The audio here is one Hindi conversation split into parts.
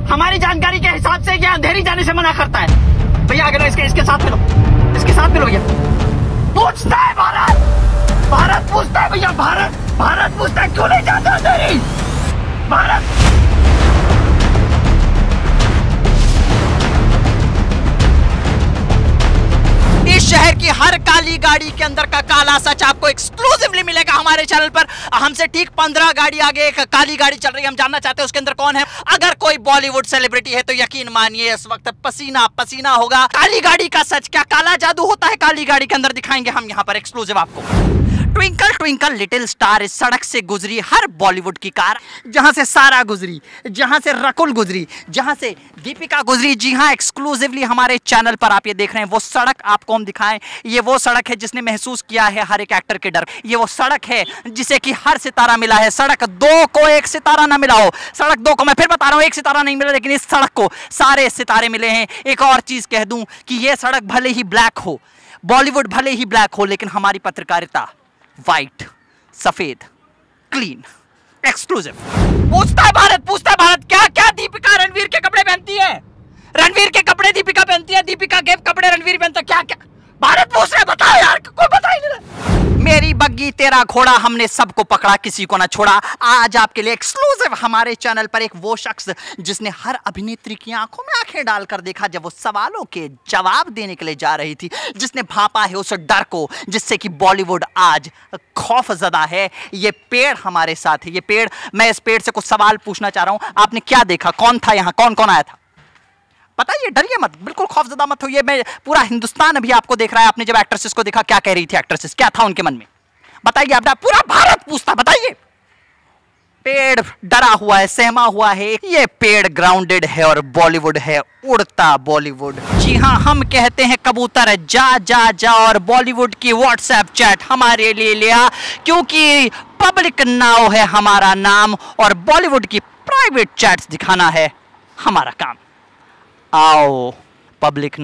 हमारी जानकारी के हिसाब से ये अंधेरी जाने से मना करता है। भैया अगर इसके साथ मिलो, इसके साथ मिलो भैया। पूछता है भारत, भारत पूछता है भैया, भारत पूछता है क्यों नहीं जाता अंधेरी? भारत इस शहर की हर काली गाड़ी के अंदर का काला सच आपको एक्सक्लूसिवली मिलेगा हमारे चैनल पर। हमसे ठीक 15 गाड़ी आगे एक काली गाड़ी चल रही है, हम जानना चाहते हैं उसके अंदर कौन है। अगर कोई बॉलीवुड सेलिब्रिटी है तो यकीन मानिए इस वक्त पसीना पसीना होगा। काली गाड़ी का सच, क्या काला जादू होता है काली गाड़ी के अंदर, दिखाएंगे हम यहाँ पर एक्सक्लूसिव आपको। ट्विंकल ट्विंकल लिटिल स्टार, इस सड़क से गुजरी हर बॉलीवुड की कार, जहां से सारा गुजरी, जहां से रकुल गुजरी, जहां से दीपिका गुजरी। जी हां, एक्सक्लूसिवली हमारे चैनल पर आप ये देख रहे हैं। वो सड़क आपको हम दिखाएं, ये वो सड़क है जिसने महसूस किया है हर एक एक्टर के डर। ये वो सड़क है जिसे कि हर सितारा मिला है। सड़क 2 को एक सितारा ना मिला हो, सड़क 2 को, मैं फिर बता रहा हूं, एक सितारा नहीं मिला, लेकिन इस सड़क को सारे सितारे मिले हैं। एक और चीज कह दूं कि ये सड़क भले ही ब्लैक हो, बॉलीवुड भले ही ब्लैक हो, लेकिन हमारी पत्रकारिता वाइट, सफेद, क्लीन, एक्सक्लूसिव। पूछता है भारत, क्या क्या दीपिका रणवीर के कपड़े पहनती है? रणवीर के कपड़े दीपिका पहनती है, दीपिका के कपड़े रणवीर पहनता है। क्या क्या भारत पूछ रहा है, बताओ यार, कोई बता ही नहीं रहा। मेरी बग्गी तेरा घोड़ा, हमने सबको पकड़ा किसी को ना छोड़ा। आज आपके लिए एक्सक्लूसिव हमारे चैनल पर एक वो शख्स जिसने हर अभिनेत्री की आंखों में आंखें डालकर देखा जब वो सवालों के जवाब देने के लिए जा रही थी, जिसने भांपा है उस डर को जिससे कि बॉलीवुड आज खौफजदा है। ये पेड़ हमारे साथ है, ये पेड़, मैं इस पेड़ से कुछ सवाल पूछना चाह रहा हूं। आपने क्या देखा, कौन था यहाँ, कौन कौन आया था? बताइए, डरिए मत, बिल्कुल खौफजदा मत होइए। मैं पूरा हिंदुस्तान अभी आपको देख रहा है। आपने जब एक्ट्रेसेस को देखा, क्या कह रही थी एक्ट्रेसेस, क्या था उनके मन में? बताइए, आप पूरा भारत पूछता, बताइए। पेड़ डरा हुआ है, सहमा हुआ है। ये पेड़ ग्राउंडेड है और बॉलीवुड है उड़ता बॉलीवुड। जी हाँ, हम कहते हैं कबूतर जा जा जा, और बॉलीवुड की व्हाट्सएप चैट हमारे लिए लिया, क्योंकि पब्लिक नाउ है हमारा नाम और बॉलीवुड की प्राइवेट चैट्स दिखाना है हमारा काम। आओ पब्लिक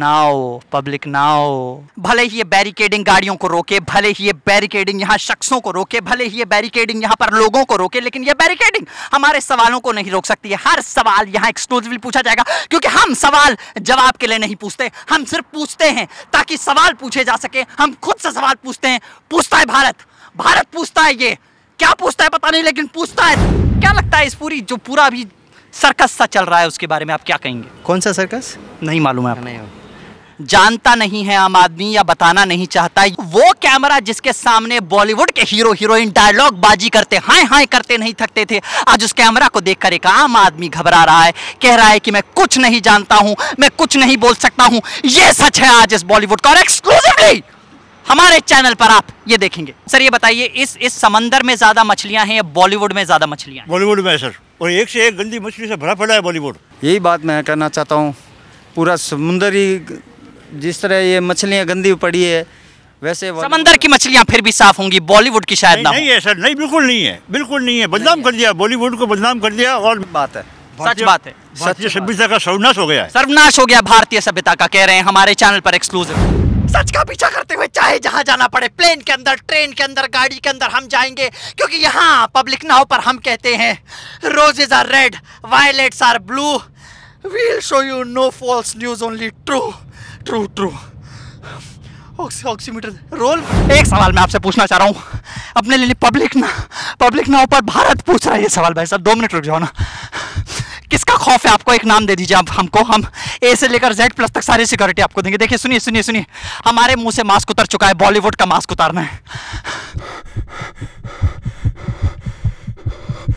नाउ। भले ही ये बैरिकेडिंग गाड़ियों को रोके, भले ही ये बैरिकेडिंग यहाँ शख्सों को रोके, भले ही ये बैरिकेडिंग यहाँ पर लोगों को रोके, लेकिन ये बैरिकेडिंग हमारे सवालों को नहीं रोक सकती है। हर सवाल यहाँ एक्सक्लूसिवली पूछा जाएगा, क्योंकि हम सवाल जवाब के लिए नहीं पूछते, हम सिर्फ पूछते हैं ताकि सवाल पूछे जा सके। हम खुद से सवाल पूछते हैं। पूछता है भारत पूछता है। ये क्या पूछता है पता नहीं, लेकिन पूछता है। क्या लगता है इस पूरा अभी सर्कस सा चल रहा है, उसके बारे में आप क्या कहेंगे? कौन सा सर्कस? नहीं मालूम है? नहीं जानता नहीं है आम आदमी, या बताना नहीं चाहता। वो कैमरा जिसके सामने बॉलीवुड के हीरो हीरोइन डायलॉग बाजी करते, हाय हाय करते नहीं थकते थे, आज उस कैमरा को देखकर एक आम आदमी घबरा रहा है, कह रहा है कि मैं कुछ नहीं जानता हूं, मैं कुछ नहीं बोल सकता हूं। ये सच है आज इस बॉलीवुड का, और एक्सक्लूसिवली हमारे चैनल पर आप ये देखेंगे। सर ये बताइए, इस समंदर में ज्यादा मछलियां हैं या बॉलीवुड में ज्यादा मछलियां? बॉलीवुड में है सर, और एक से एक गंदी मछली से भरा पड़ा है बॉलीवुड। यही बात मैं कहना चाहता हूँ। पूरा समुंदर ही जिस तरह ये मछलियाँ गंदी पड़ी है, वैसे समंदर की मछलियाँ फिर भी साफ होंगी, बॉलीवुड की शायद नहीं है सर, नहीं, बिल्कुल नहीं है, बिल्कुल नहीं है। बदनाम कर दिया, बॉलीवुड को बदनाम कर दिया। और बात है, सच बात है, भारतीय सभ्यता का सर्वनाश हो गया है। सर्वनाश हो गया भारतीय सभ्यता का, कह रहे हैं हमारे चैनल पर एक्सक्लूसिव। सच का पीछा करते हुए चाहे जहां जाना पड़े, प्लेन के अंदर, ट्रेन के अंदर, गाड़ी के अंदर, हम जाएंगे, क्योंकि यहाँ पब्लिक नाउ पर हम कहते हैं roses are red, violets are blue, we'll show you no false news, only true. Oximeter role. एक सवाल मैं आपसे पूछना चाह रहा हूँ अपने लिए, पब्लिक नाउ पर भारत पूछ रहा है ये सवाल। भाई साहब 2 मिनट रुक जाओ ना। किसका खौफ है आपको? एक नाम दे दीजिए आप हमको, हम ए से लेकर जेड प्लस तक सारी सिक्योरिटी आपको देंगे। देखिए, सुनिए, हमारे मुंह से मास्क उतर चुका है, बॉलीवुड का मास्क उतारना है।